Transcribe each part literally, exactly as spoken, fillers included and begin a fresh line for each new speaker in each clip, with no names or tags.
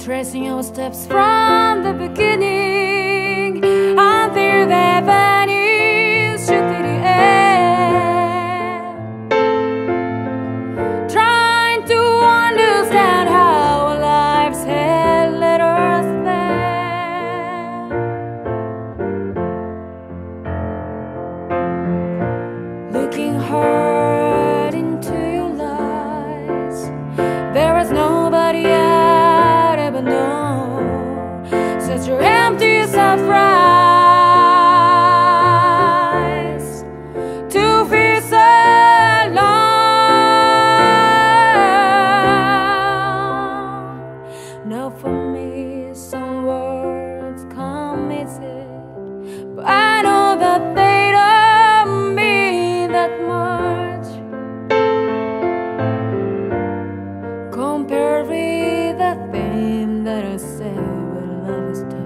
tracing our steps from the beginning until they vanish to the end. Trying to understand how our lives had led us there. Looking hard into your eyes, there is nobody I'd ever know. Such your empty surprise to feel so alone. Now for me some words come easy, but I know that they don't mean that much compared with the thing that I say when love is touch.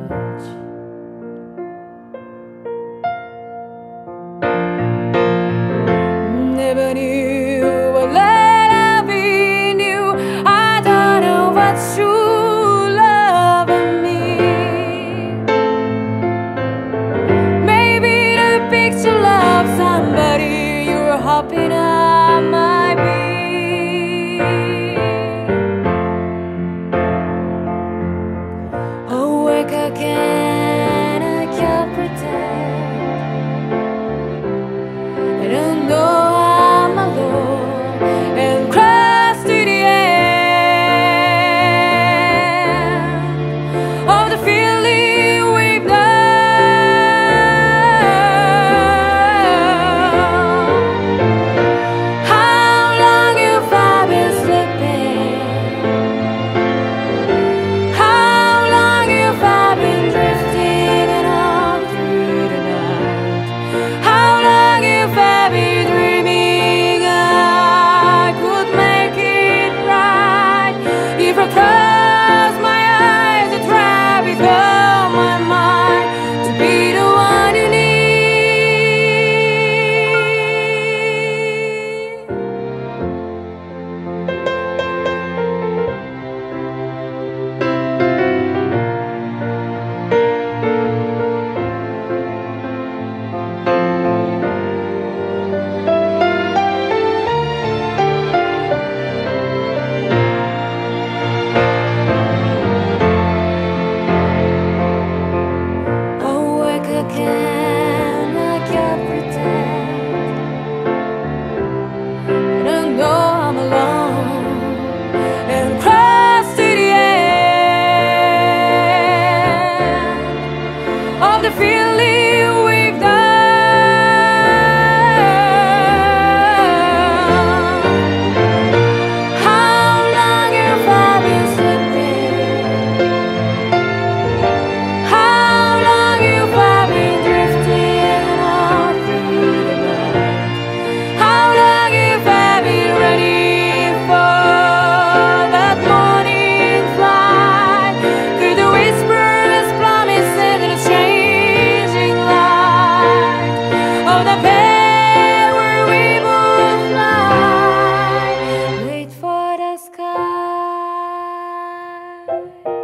Never knew what loving you. I don't know what true love means. Maybe the picture of somebody you're hoping I might be. Awake again, I can't pretend. I don't know I'm alone and close to the end of the feeling we've known. How long have I been sleeping? How long have I been drifting on through the night? How long have I been dreaming I could make it right? If I close my eyes, I try with all my mind to be the one you need. Awake again, I can't pretend. I don't know I'm alone and close to the end of the feeling we've done. How long have I been sleeping? How long have I been drifting on through the night? How long have I been ready for that morning flight through the whispers, promises, and the changing light of the path where we both fly? Wait for the sky.